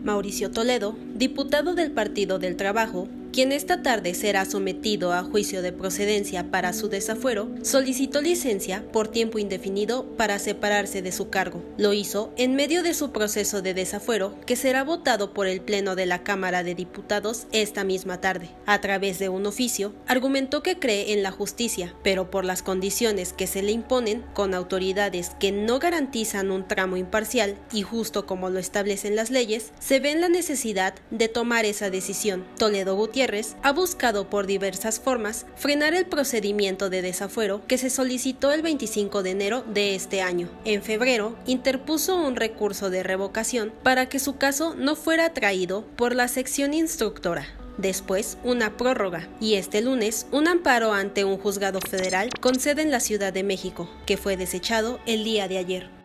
Mauricio Toledo, diputado del Partido del Trabajo, quien esta tarde será sometido a juicio de procedencia para su desafuero, solicitó licencia por tiempo indefinido para separarse de su cargo. Lo hizo en medio de su proceso de desafuero, que será votado por el Pleno de la Cámara de Diputados esta misma tarde. A través de un oficio, argumentó que cree en la justicia, pero por las condiciones que se le imponen, con autoridades que no garantizan un tramo imparcial y justo como lo establecen las leyes, se ve en la necesidad de tomar esa decisión. Toledo Gutiérrez ha buscado por diversas formas frenar el procedimiento de desafuero que se solicitó el 25 de enero de este año. En febrero, interpuso un recurso de revocación para que su caso no fuera traído por la sección instructora. Después, una prórroga, y este lunes, un amparo ante un juzgado federal con sede en la Ciudad de México, que fue desechado el día de ayer.